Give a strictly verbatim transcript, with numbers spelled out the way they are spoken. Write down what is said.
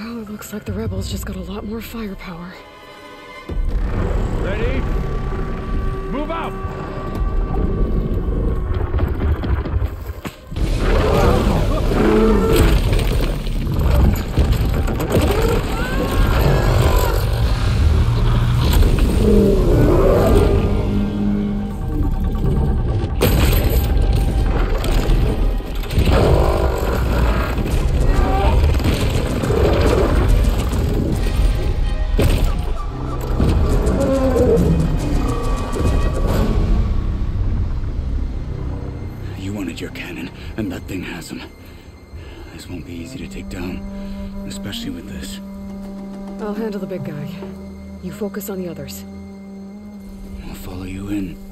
Well, it looks like the rebels just got a lot more firepower. Ready? Move out! Your cannon, and that thing has him. This won't be easy to take down, especially with this. I'll handle the big guy. You focus on the others. I'll follow you in.